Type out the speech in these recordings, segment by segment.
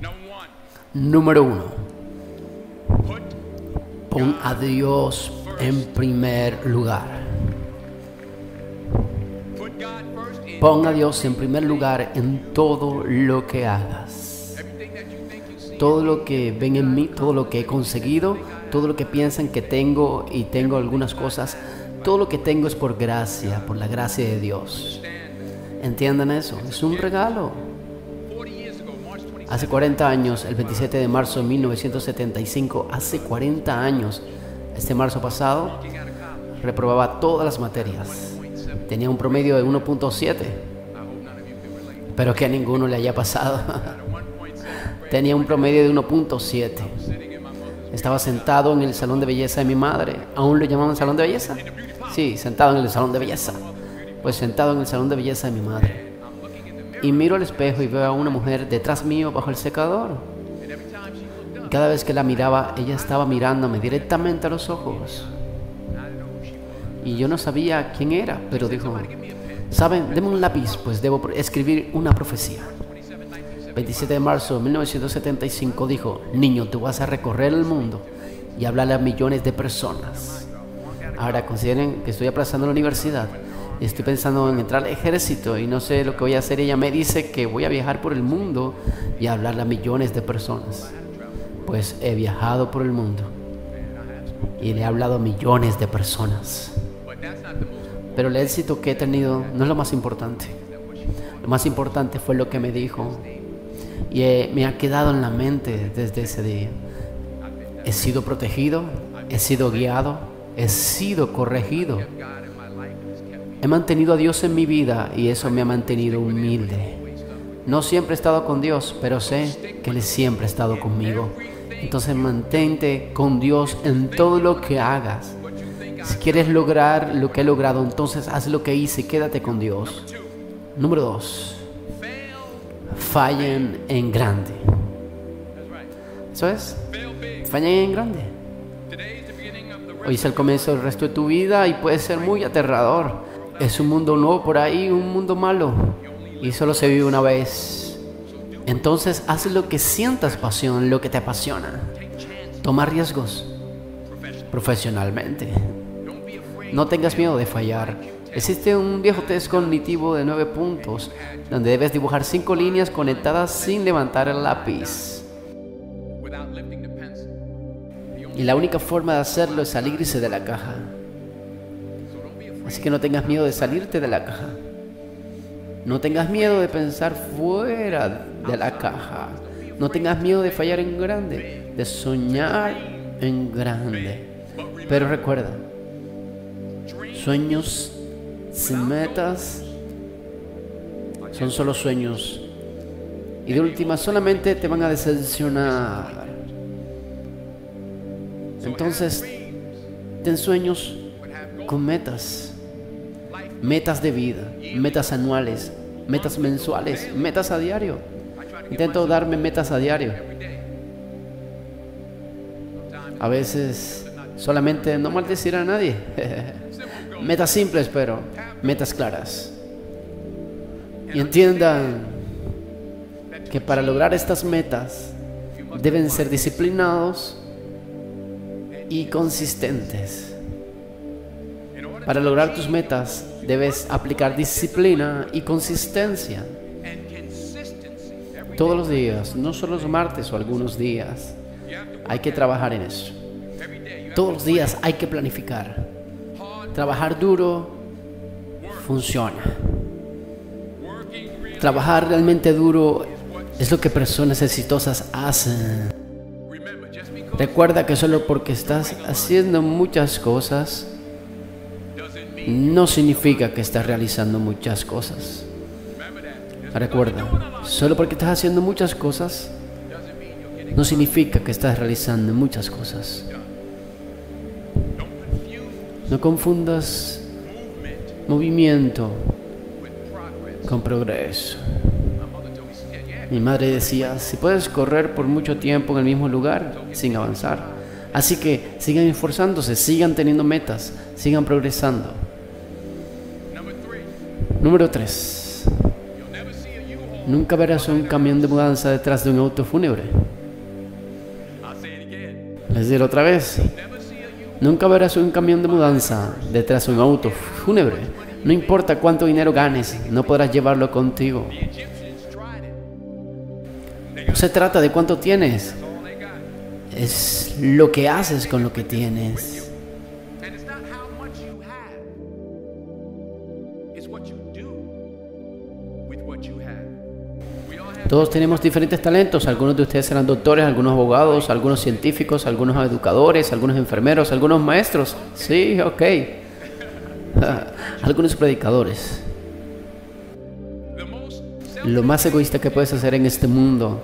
Número 1. Pon a Dios en primer lugar. Pon a Dios en primer lugar en todo lo que hagas. Todo lo que ven en mí, todo lo que he conseguido, todo lo que piensan que tengo y tengo algunas cosas, todo lo que tengo es por gracia, por la gracia de Dios. ¿Entiendan eso? Es un regalo. Hace 40 años, el 27 de marzo de 1975, hace 40 años, este marzo pasado, reprobaba todas las materias. Tenía un promedio de 1.7, pero que a ninguno le haya pasado. Tenía un promedio de 1.7. Estaba sentado en el salón de belleza de mi madre. ¿Aún lo llamaban salón de belleza? Sí, sentado en el salón de belleza. Pues sentado en el salón de belleza de mi madre. Y miro al espejo y veo a una mujer detrás mío bajo el secador. Y cada vez que la miraba, ella estaba mirándome directamente a los ojos. Y yo no sabía quién era, pero dijo: ¿saben? Deme un lápiz, pues debo escribir una profecía. 27 de marzo de 1975 dijo: niño, tú vas a recorrer el mundo y hablarle a millones de personas. Ahora consideren que estoy aplazando la universidad. Estoy pensando en entrar al ejército y no sé lo que voy a hacer. Ella me dice que voy a viajar por el mundo y hablarle a millones de personas. Pues he viajado por el mundo y le he hablado a millones de personas. Pero el éxito que he tenido no es lo más importante. Lo más importante fue lo que me dijo. Y me ha quedado en la mente desde ese día. He sido protegido, he sido guiado, he sido corregido. He mantenido a Dios en mi vida y eso me ha mantenido humilde. No siempre he estado con Dios, pero sé que Él siempre ha estado conmigo. Entonces mantente con Dios en todo lo que hagas. Si quieres lograr lo que he logrado, entonces haz lo que hice y quédate con Dios. Número 2. Fallen en grande. ¿Eso es? Fallen en grande. Hoy es el comienzo del resto de tu vida y puede ser muy aterrador. Es un mundo nuevo por ahí, un mundo malo, y solo se vive una vez. Entonces haz lo que sientas pasión, lo que te apasiona. Toma riesgos profesionalmente. No tengas miedo de fallar. Existe un viejo test cognitivo de 9 puntos donde debes dibujar 5 líneas conectadas sin levantar el lápiz. Y la única forma de hacerlo es salirse de la caja. Así que no tengas miedo de salirte de la caja. No tengas miedo de pensar fuera de la caja. No tengas miedo de fallar en grande, de soñar en grande. Pero recuerda, sueños sin metas son solo sueños. Y de última solamente te van a decepcionar. Entonces, ten sueños con metas. Metas de vida, metas anuales, metas mensuales, metas a diario. Intento darme metas a diario. A veces solamente no maldecir a nadie. Metas simples, pero metas claras. Y entiendan que para lograr estas metas deben ser disciplinados y consistentes. Para lograr tus metas debes aplicar disciplina y consistencia. Todos los días, no solo los martes o algunos días. Hay que trabajar en eso. Todos los días hay que planificar. Trabajar duro funciona. Trabajar realmente duro es lo que personas exitosas hacen. Recuerda que solo porque estás haciendo muchas cosas no significa que estás realizando muchas cosas. Recuerda, solo porque estás haciendo muchas cosas no significa que estás realizando muchas cosas. No confundas movimiento con progreso. Mi madre decía: si puedes correr por mucho tiempo en el mismo lugar sin avanzar. Así que sigan esforzándose, sigan teniendo metas, sigan progresando. Número 3. Nunca verás un camión de mudanza detrás de un auto fúnebre. Les diré otra vez. Nunca verás un camión de mudanza detrás de un auto fúnebre. No importa cuánto dinero ganes, no podrás llevarlo contigo. No se trata de cuánto tienes, es lo que haces con lo que tienes. Todos tenemos diferentes talentos. Algunos de ustedes serán doctores, algunos abogados, algunos científicos, algunos educadores, algunos enfermeros, algunos maestros. Sí, ok. Algunos predicadores. Lo más egoísta que puedes hacer en este mundo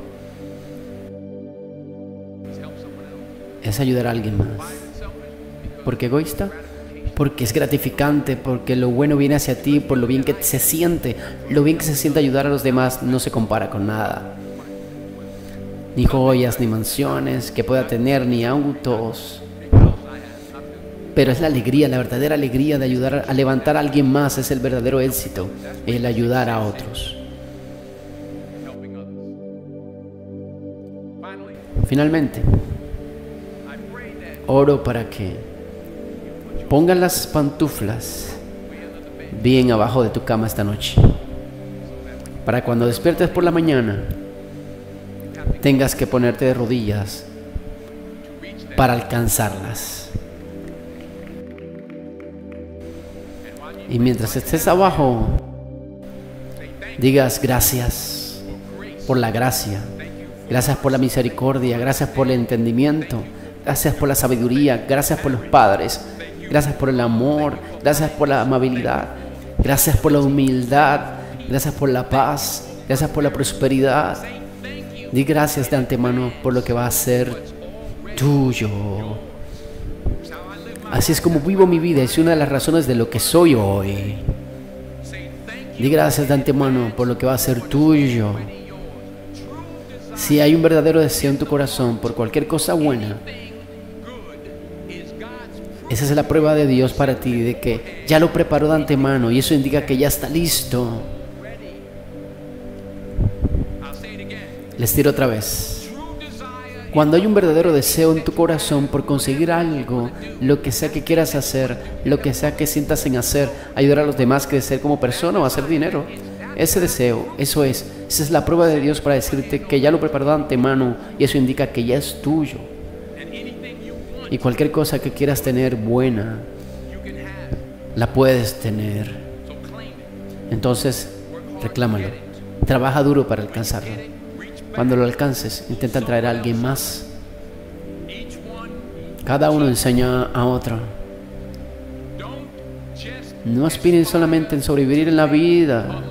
es ayudar a alguien más. ¿Por qué egoísta? Porque es gratificante, porque lo bueno viene hacia ti, por lo bien que se siente. Lo bien que se siente ayudar a los demás no se compara con nada. Ni joyas, ni mansiones que pueda tener, ni autos. Pero es la alegría, la verdadera alegría de ayudar a levantar a alguien más. Es el verdadero éxito, el ayudar a otros. Finalmente, oro para que pongan las pantuflas bien abajo de tu cama esta noche, para cuando despiertes por la mañana tengas que ponerte de rodillas para alcanzarlas. Y mientras estés abajo, digas gracias por la gracia, gracias por la misericordia, gracias por el entendimiento, gracias por la sabiduría, gracias por los padres, gracias por el amor, gracias por la amabilidad, gracias por la humildad, gracias por la paz, gracias por la prosperidad. Di gracias de antemano por lo que va a ser tuyo. Así es como vivo mi vida, es una de las razones de lo que soy hoy. Di gracias de antemano por lo que va a ser tuyo. Si hay un verdadero deseo en tu corazón por cualquier cosa buena, esa es la prueba de Dios para ti, de que ya lo preparó de antemano y eso indica que ya está listo. Les tiro otra vez. Cuando hay un verdadero deseo en tu corazón por conseguir algo, lo que sea que quieras hacer, lo que sea que sientas en hacer, ayudar a los demás, crecer como persona o hacer dinero, ese deseo, esa es la prueba de Dios para decirte que ya lo preparó de antemano y eso indica que ya es tuyo. Y cualquier cosa que quieras tener buena, la puedes tener. Entonces, reclámalo. Trabaja duro para alcanzarlo. Cuando lo alcances, intenta traer a alguien más. Cada uno enseña a otro. No aspiren solamente en sobrevivir en la vida.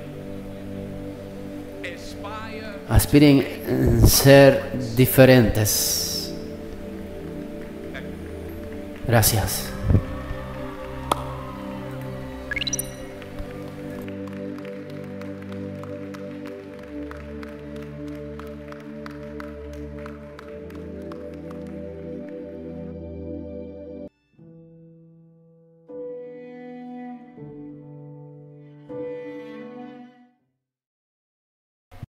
Aspiren en ser diferentes. Gracias.